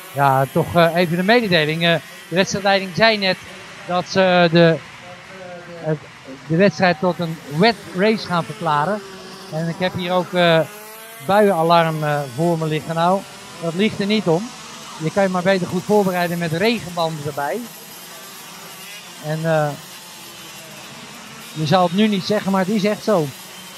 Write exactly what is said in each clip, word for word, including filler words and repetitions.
Ja, toch uh, even de mededeling. Uh, de wedstrijdleiding zei net dat ze uh, de, uh, de wedstrijd tot een wet race gaan verklaren. En ik heb hier ook uh, buienalarm uh, voor me liggen. Nou, dat ligt er niet om. Je kan je maar beter goed voorbereiden met regenbanden erbij. En uh, je zou het nu niet zeggen, maar het is echt zo.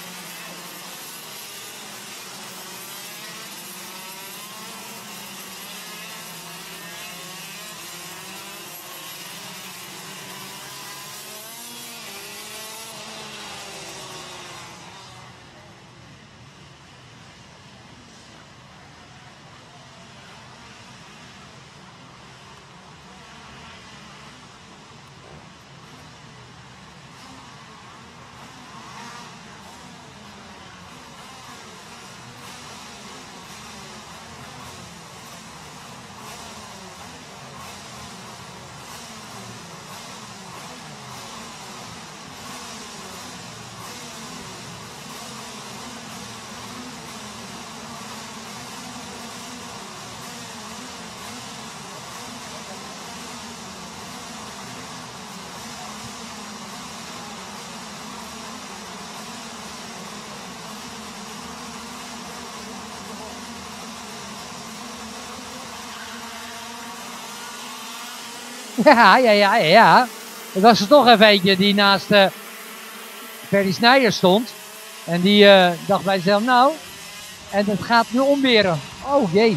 Ja, ja, ja, ja. Het was er toch even eentje die naast uh, Ferdy Snijders stond. En die uh, dacht bij zichzelf, nou, en het gaat nu omweren. Oh jee.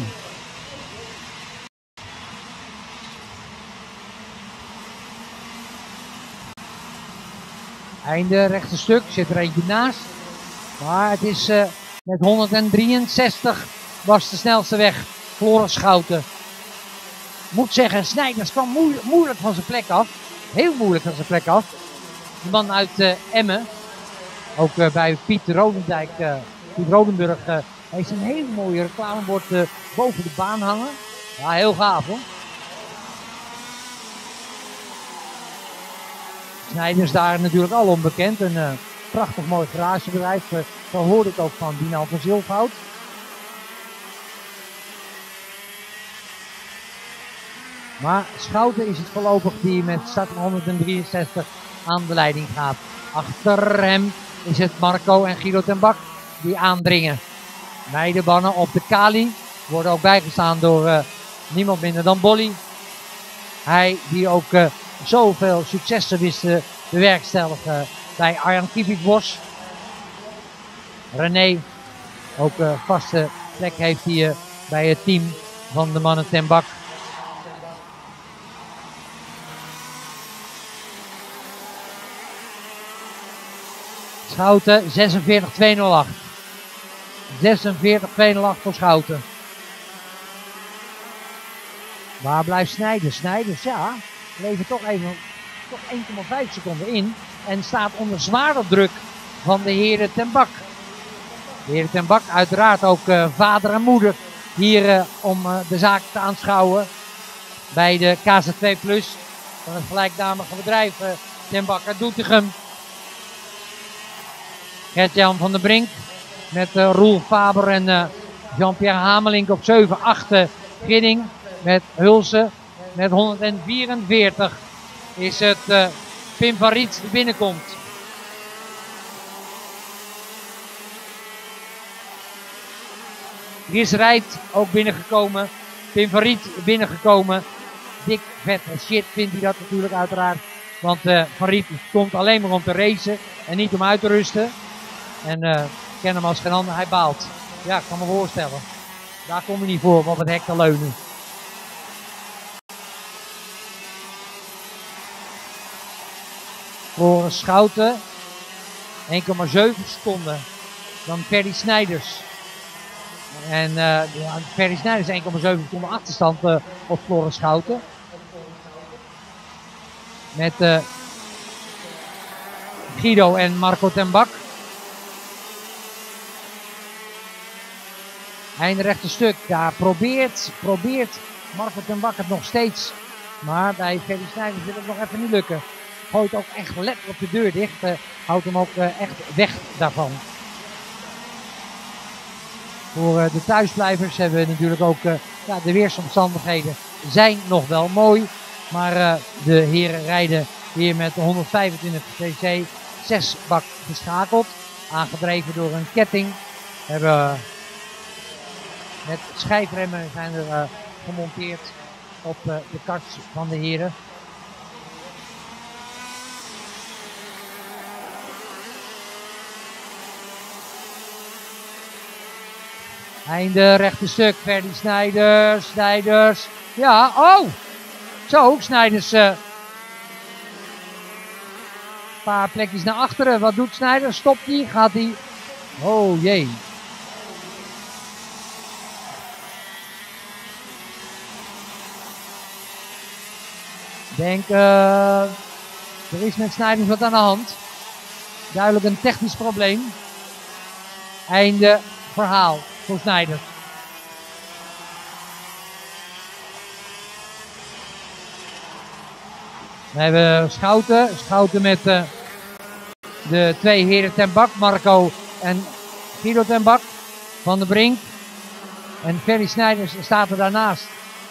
Einde rechte stuk, zit er eentje naast. Maar het is uh, met honderddrieënzestig was de snelste weg. Floris Schouten. Moet zeggen, Snijders kwam moe moeilijk van zijn plek af. Heel moeilijk van zijn plek af. Die man uit uh, Emmen. Ook uh, bij Piet Rodendijk, uh, Piet Rodenburg, uh, heeft een hele mooie reclamebord uh, boven de baan hangen. Ja, heel gaaf hoor. Snijders daar natuurlijk al onbekend. Een uh, prachtig mooi garagebedrijf. Uh, zo hoorde ik ook van Dinant van Zilfhout. Maar Schouten is het voorlopig die met start honderddrieënzestig aan de leiding gaat. Achter hem is het Marco en Guido ten Bak die aandringen. Meidenbannen op de Kali worden ook bijgestaan door uh, niemand minder dan Bolly. Hij die ook uh, zoveel successen wist te bewerkstelligen bij Arjan Kivietbos. René, ook uh, vaste plek heeft hij uh, bij het team van de mannen ten Bak. Schouten zesenveertig tweehonderdacht. zesenveertig tweehonderdacht voor Schouten. Waar blijft Snijders? Snijders, ja, levert toch even toch één komma vijf seconden in. En staat onder zware druk van de heren ten Bak. De heren ten Bak, uiteraard ook uh, vader en moeder hier uh, om uh, de zaak te aanschouwen. Bij de K Z twee plus van het gelijknamige bedrijf uh, ten Bak uit Doetinchem. Gert-Jan van der Brink met uh, Roel Faber en uh, Jean-Pierre Hamelink op zeven acht. Uh, Gidding met Hulsen met honderdvierenveertig is het uh, Pim van Riet die binnenkomt. Ries Rijt ook binnengekomen. Pim van Riet binnengekomen. Dik vet en shit vindt hij dat natuurlijk uiteraard. Want uh, Van Riet komt alleen maar om te racen en niet om uit te rusten. En uh, ik ken hem als geen ander, hij baalt. Ja, ik kan me voorstellen. Daar kom je niet voor om op het hek te leunen. Voor Schouten één komma zeven seconden dan Ferdy Snijders. En uh, ja, Ferdy Snijders één komma zeven seconden achterstand uh, op Floris Schouten. Met uh, Guido en Marco ten Bak. Einde rechte stuk, daar probeert, probeert Marco ten Bak het nog steeds. Maar bij Ferdy Snijders wil het nog even niet lukken. Gooit ook echt lekker op de deur dicht. Uh, houdt hem ook uh, echt weg daarvan. Voor uh, de thuisblijvers hebben we natuurlijk ook uh, Ja, de weersomstandigheden zijn nog wel mooi. Maar uh, de heren rijden hier met de honderdvijfentwintig cc zes bak geschakeld. Aangedreven door een ketting. We hebben met schijfremmen zijn er uh, gemonteerd op uh, de karts van de heren. Einde rechte stuk, Ferdy Snijders, Snijders, ja, oh! Zo, Snijders, een uh, paar plekjes naar achteren, wat doet Snijders, stopt hij, gaat hij, oh jee. Ik denk, uh, er is met Snijders wat aan de hand, duidelijk een technisch probleem. Einde verhaal voor Snijders. We hebben Schouten, Schouten met uh, de twee heren ten bak, Marco en Guido ten bak, Van der Brink. En Ferdy Snijders staat er daarnaast.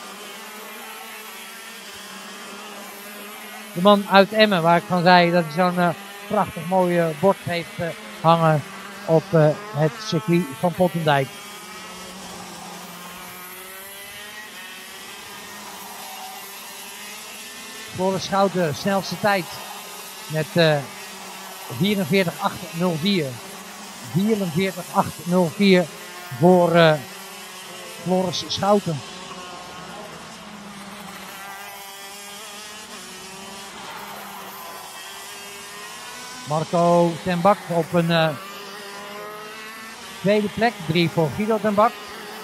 De man uit Emmen, waar ik van zei dat hij zo'n uh, prachtig mooie bord heeft uh, hangen op uh, het circuit van Pottendijk. Floris Schouten, snelste tijd met uh, vierenveertig acht nul vier. vierenveertig acht nul vier voor uh, Floris Schouten. Marco ten Bak op een uh, tweede plek, drie voor Guido ten Bak.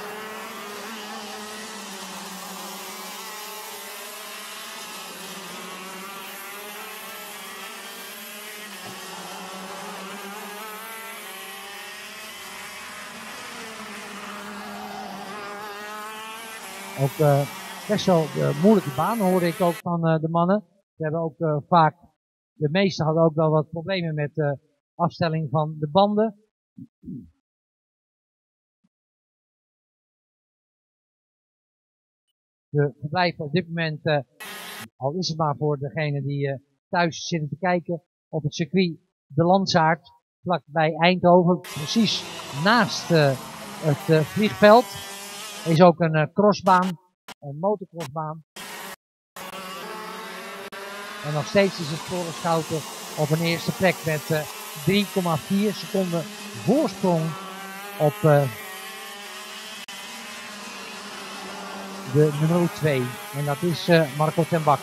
Ook uh, best wel de moeilijke baan, hoorde ik ook van uh, de mannen. Ze hebben ook uh, vaak, de meesten hadden ook wel wat problemen met de uh, afstelling van de banden. We verblijven op dit moment, uh, al is het maar voor degenen die uh, thuis zitten te kijken, op het circuit De Landsaart, vlak bij Eindhoven, precies naast uh, het uh, vliegveld. Er is ook een uh, crossbaan, een motocrossbaan. En nog steeds is het Floris Schouten op een eerste plek met uh, drie komma vier seconden voorsprong op uh, de nummer twee. En dat is uh, Marco ten Bak.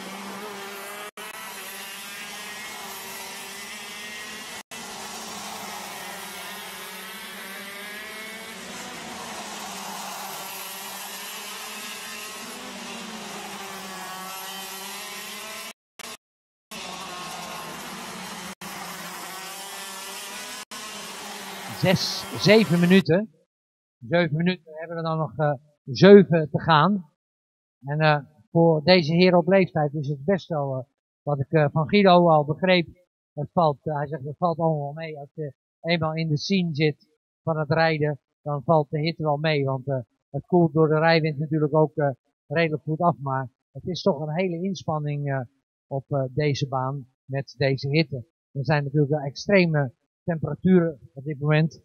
Zes, zeven minuten. Zeven minuten hebben we dan nog uh, zeven te gaan. En uh, voor deze heren op leeftijd is het best wel, uh, wat ik uh, van Guido al begreep, het valt, uh, hij zegt het valt allemaal mee. Als je eenmaal in de scene zit van het rijden, dan valt de hitte wel mee. Want uh, het koelt door de rijwind natuurlijk ook uh, redelijk goed af. Maar het is toch een hele inspanning uh, op uh, deze baan met deze hitte. Er zijn natuurlijk wel extreme temperaturen op dit moment.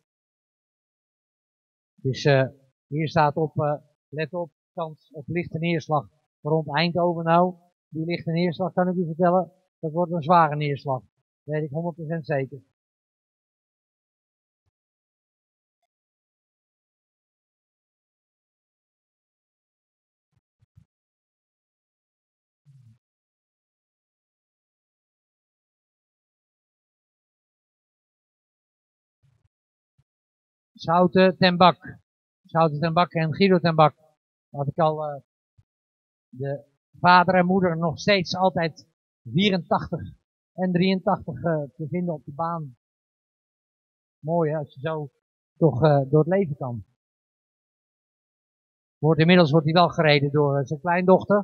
Dus uh, hier staat op, uh, let op, kans op lichte neerslag rond Eindhoven nou. Die lichte neerslag kan ik u vertellen, dat wordt een zware neerslag. Dat weet ik honderd procent zeker. Schouten ten Bak. Schouten ten Bak en Guido ten Bak. Had ik al uh, de vader en moeder nog steeds altijd vierentachtig en drieëntachtig uh, te vinden op de baan. Mooi hè, als je zo toch uh, door het leven kan. Wordt, inmiddels wordt hij wel gereden door uh, zijn kleindochter.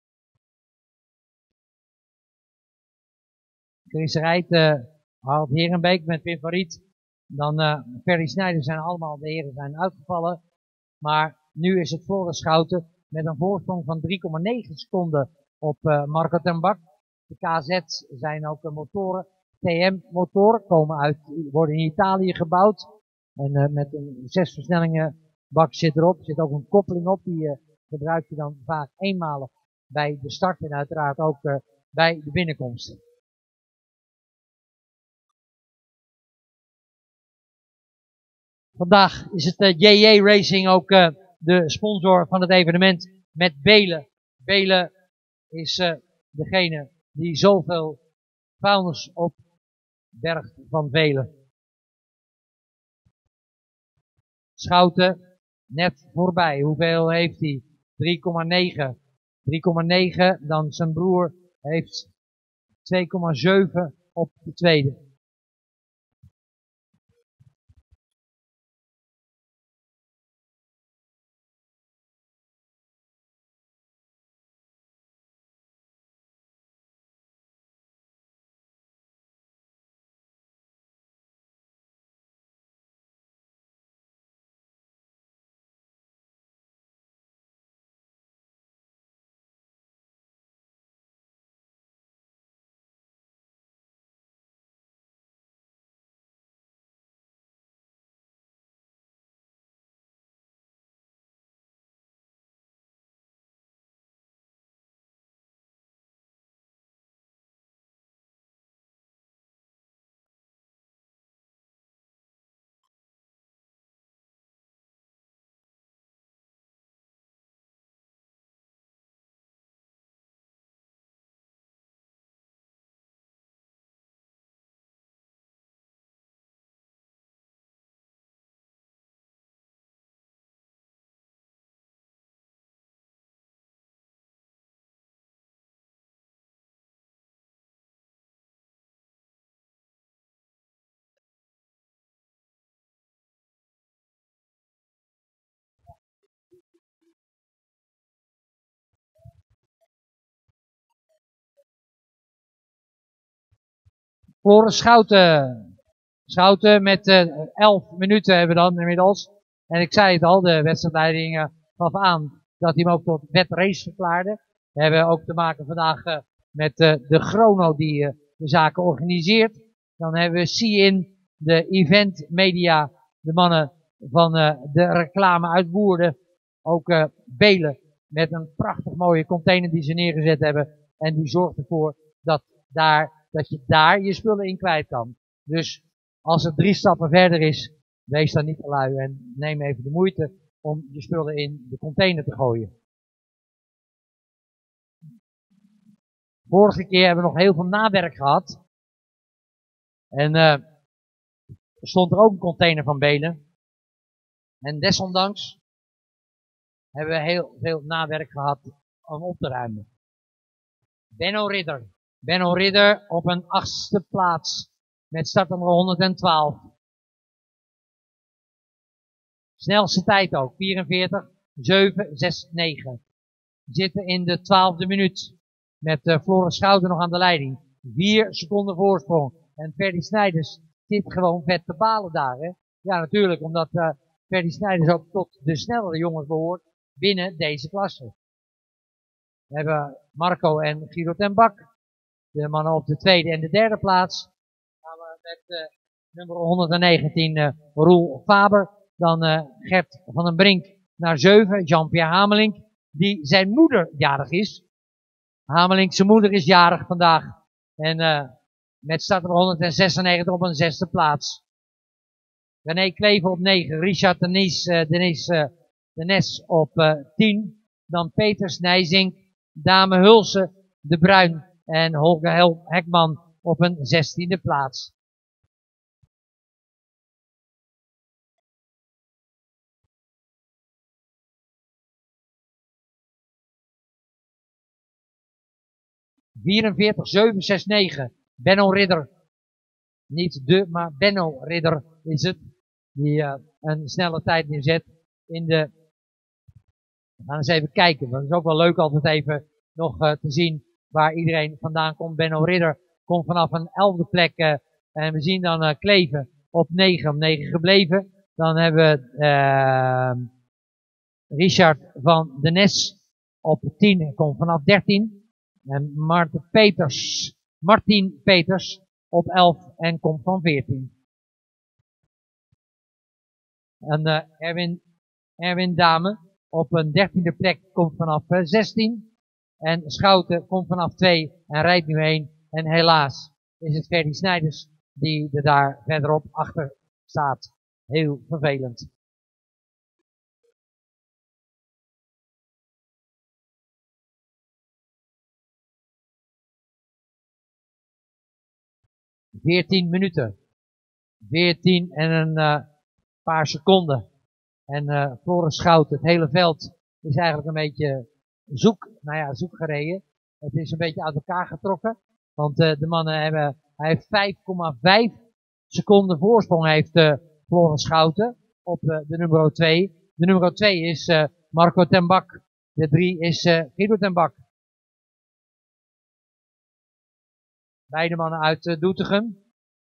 Chris rijdt, uh, Harald Herenbeek met Pim van Riet. Dan uh, Ferdy Snijders zijn allemaal, de heren zijn uitgevallen. Maar Nu is het Floris Schouten met een voorsprong van drie komma negen seconden op uh, Marco ten Bak. De K Z's zijn ook uh, motoren. T M-motoren komen uit, worden in Italië gebouwd. En uh, met een zes versnellingen bak zit erop. Er zit ook een koppeling op. Die uh, gebruik je dan vaak eenmalig bij de start en uiteraard ook uh, bij de binnenkomst. Vandaag is het uh, J J Racing ook uh, de sponsor van het evenement met Belen. Belen is uh, degene die zoveel vuilnis opbergt van velen. Schouten net voorbij. Hoeveel heeft hij? drie komma negen. drie komma negen. Dan zijn broer heeft twee komma zeven op de tweede. Floris Schouten. Schouten met uh, elf minuten hebben we dan inmiddels. En ik zei het al, de wedstrijdleiding uh, gaf aan dat hij hem ook tot wetrace verklaarde. We hebben ook te maken vandaag uh, met uh, de chrono die uh, de zaken organiseert. Dan hebben we C-in, de event media, de mannen van uh, de reclame uit Woerden. Ook uh, Belen met een prachtig mooie container die ze neergezet hebben. En die zorgt ervoor dat, daar, dat je daar je spullen in kwijt kan. Dus als het drie stappen verder is, wees dan niet te lui en neem even de moeite om je spullen in de container te gooien. Vorige keer hebben we nog heel veel nawerk gehad. En uh, er stond er ook een container van Belen. En desondanks hebben we heel veel nawerk gehad om op te ruimen. Benno Ridder. Benno Ridder op een achtste plaats met startnummer honderdtwaalf. Snelste tijd ook, vierenveertig zeven zes negen. We zitten in de twaalfde minuut met uh, Floris Schouten nog aan de leiding. Vier seconden voorsprong. En Ferdy Snijders zit gewoon vet te balen daar. Hè? Ja, natuurlijk, omdat uh, Ferdy Snijders ook tot de snellere jongens behoort binnen deze klasse. We hebben Marco en Guido ten Bak. De mannen op de tweede en de derde plaats. Dan gaan we met uh, nummer honderdnegentien uh, Roel Faber. Dan uh, Gert van den Brink naar zeven, Jean-Pierre Hamelink. Die zijn moeder jarig is. Hamelink, zijn moeder is jarig vandaag. En uh, met startnummer honderdzesennegentig op een zesde plaats. René Klever op negen, Richard Denis, uh, Denis uh, Denes op uh, tien. Dan Peters, Nijzink, Dame Hulsen, De Bruin en Holger Hekman op een zestiende plaats. vierenveertig zeven zes negen. Benno Ridder. Niet de, maar Benno Ridder is het. Die uh, een snelle tijd neerzet in de... We gaan eens even kijken. Het is ook wel leuk altijd even nog uh, te zien waar iedereen vandaan komt. Benno Ridder komt vanaf een elfde plek. Uh, en we zien dan uh, Kleven op negen, op negen gebleven. Dan hebben we uh, Richard van de Nes op tien en komt vanaf dertien. En Marten Peters, Martin Peters op elf en komt van veertien. En uh, Erwin, Erwin Dame op een dertiende plek komt vanaf uh, zestien. En Schouten komt vanaf twee en rijdt nu één. En helaas is het Ferdy Snijders die er daar verderop achter staat. Heel vervelend. veertien minuten. veertien en een uh, paar seconden. En uh, Floris Schouten, het hele veld is eigenlijk een beetje zoek, nou ja, zoek gereden. Het is een beetje uit elkaar getrokken. Want uh, de mannen hebben, hij heeft vijf komma vijf seconden voorsprong heeft uh, Floris Schouten op uh, de nummer twee. De nummer twee is uh, Marco ten Bak. De drie is uh, Guido ten Bak. Beide mannen uit uh, Doetinchem.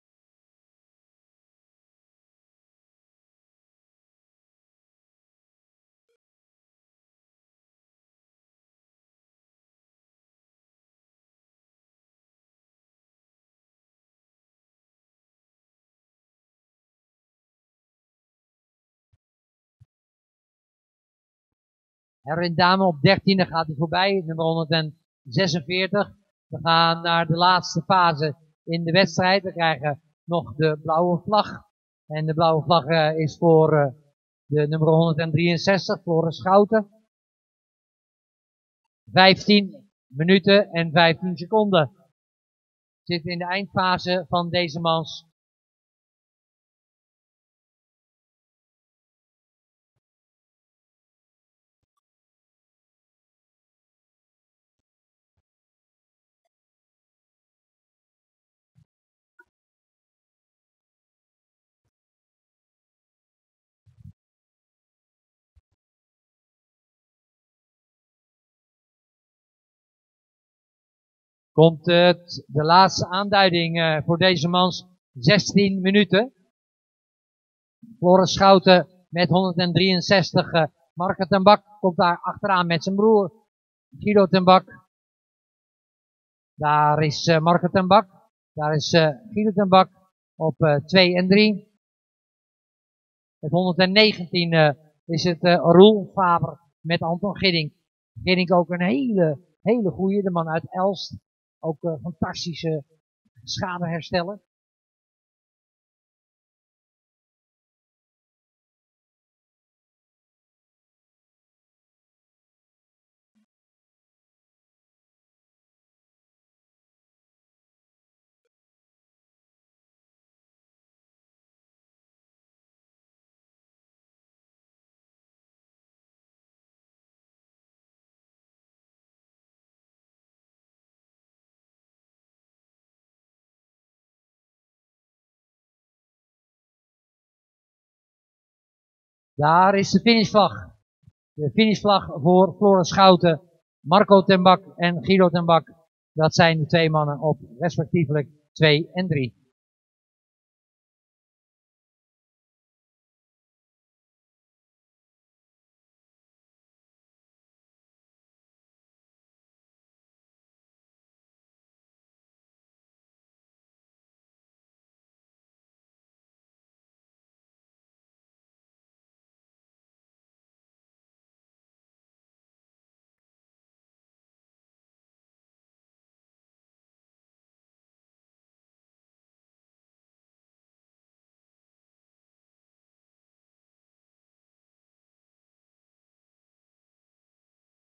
Erwin Dame op dertien, gaat hij voorbij, nummer honderdzesenveertig. We gaan naar de laatste fase in de wedstrijd. We krijgen nog de blauwe vlag. En de blauwe vlag uh, is voor uh, de nummer honderddrieënzestig, Floris Schouten. vijftien minuten en vijftien seconden. We zitten in de eindfase van deze mans. Komt het, de laatste aanduiding uh, voor deze mans, zestien minuten. Floris Schouten met honderddrieënzestig. Uh, Marco ten Bak komt daar achteraan met zijn broer Guido ten Bak. Daar is uh, Marco ten Bak. Daar is uh, Guido ten Bak op uh, twee en drie. Met honderddegentien uh, is het uh, Roel Faber met Anton Gidding. Gidding ook een hele, hele goeie, de man uit Elst. Ook uh, fantastische schade herstellen. Daar is de finishvlag. De finishvlag voor Floris Schouten, Marco ten Bak en Guido ten Bak. Dat zijn de twee mannen op respectievelijk twee en drie.